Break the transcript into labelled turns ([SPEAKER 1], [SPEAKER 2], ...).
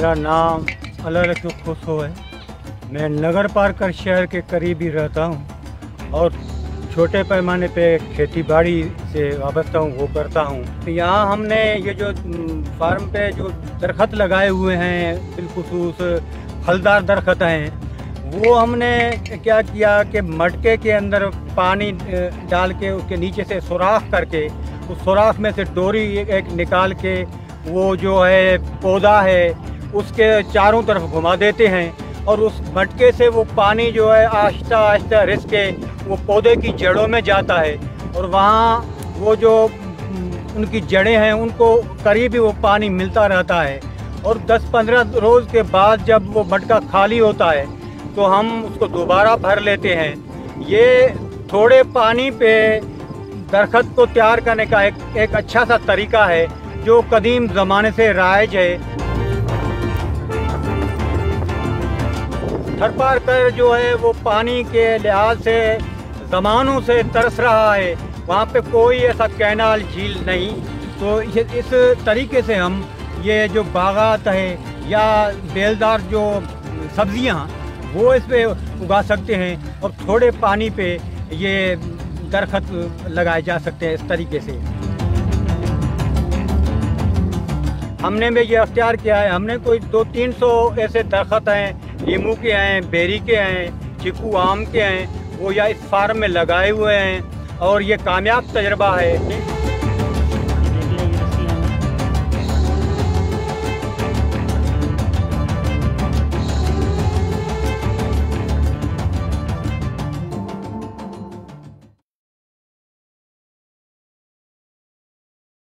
[SPEAKER 1] मेरा नाम अलरखु खुशो है। मैं नगर पार्कर शहर के करीब ही रहता हूँ और छोटे पैमाने पे खेती बाड़ी से वाबस्ता हूँ, वो करता हूँ। तो यहाँ हमने ये जो फार्म पे जो दरख्त लगाए हुए हैं, बिलखुसूस फलदार दरख्त हैं, वो हमने क्या किया कि मटके के अंदर पानी डाल के उसके नीचे से सुराख करके उस सुराख में से डोरी एक निकाल के वो जो है पौधा है उसके चारों तरफ घुमा देते हैं और उस मटके से वो पानी जो है आहिस्ता आहिस्ता रिस के वो पौधे की जड़ों में जाता है और वहाँ वो जो उनकी जड़ें हैं उनको करीब ही वो पानी मिलता रहता है। और 10-15 रोज़ के बाद जब वो मटका खाली होता है तो हम उसको दोबारा भर लेते हैं। ये थोड़े पानी पे दरख्त को तैयार करने का एक अच्छा सा तरीका है जो कदीम ज़माने से राइज है। थरपारकर जो है वो पानी के लिहाज से ज़मानों से तरस रहा है, वहाँ पे कोई ऐसा कैनाल झील नहीं। तो इस तरीके से हम ये जो बागात है या बेलदार जो सब्जियाँ वो इस पे उगा सकते हैं और थोड़े पानी पे ये दरख्त लगाए जा सकते हैं। इस तरीके से हमने भी ये अख्तियार किया है। हमने कोई 200-300 ऐसे दरख्त हैं, नींबू के हैं, बेरी के हैं, चीकू आम के हैं, वो या इस फार्म में लगाए हुए हैं और ये कामयाब तजर्बा है।